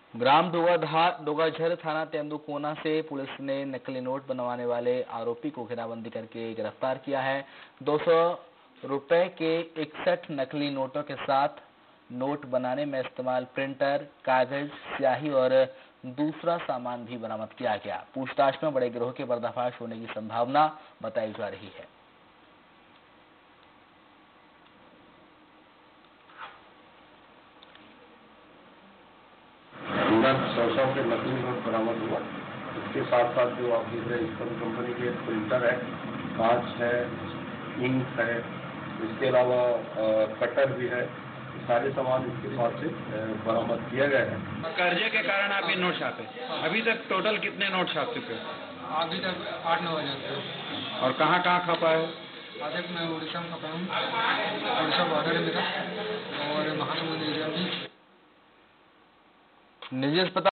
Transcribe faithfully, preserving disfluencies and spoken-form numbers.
ग्राम डोगाझर थाना तेंदुकोना से पुलिस ने नकली नोट बनवाने वाले आरोपी को घेराबंदी करके गिरफ्तार किया है। दो सौ रुपए के इकसठ नकली नोटों के साथ नोट बनाने में इस्तेमाल प्रिंटर, कागज, स्याही और दूसरा सामान भी बरामद किया गया। पूछताछ में बड़े गिरोह के पर्दाफाश होने की संभावना बताई जा रही है। सौ सौ के नकली नोट बरामद हुआ। इसके साथ साथ जो आप देख रहे हैं स्टोन कंपनी के प्रिंटर है, कांच है, इंक है, इसके अलावा कटर भी है। सारे सामान इसके पास से बरामद किया गया है। कर्जे के कारण आप ये नोट छापे, अभी तक टोटल कितने नोट छाप चुके हो? अभी तक आठ नौ हजार। और कहाँ कहाँ खपा है? आज मैं उड़ीसा में खपा हूँ, उड़ीसा बॉर्डर है मेरा, और महासमुंद एरिया भी। निजी अस्पताल